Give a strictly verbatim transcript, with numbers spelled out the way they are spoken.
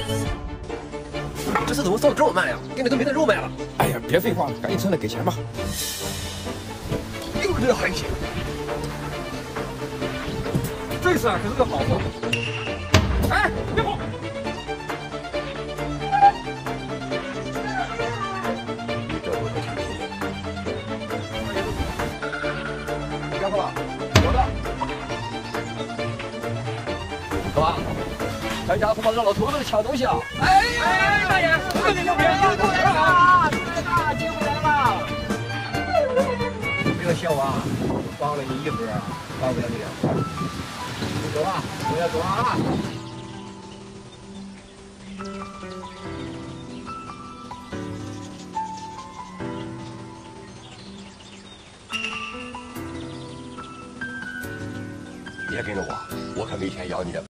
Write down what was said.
这次怎么送的这么慢呀？店里都没得肉卖了。 哎呀，别废话了，赶紧称了，给钱吧。 又这还行。 这次啊，可是个好货。哎，别跑！别跑了，我的。走吧。 咱家恐怕让老头子抢东西啊！哎哎，大爷，这里就别又过来了，进来了，进来了！这个小娃帮了你一会儿，帮不了你了。走啊，我要走啊！ 别跟着我，我可没钱要你的。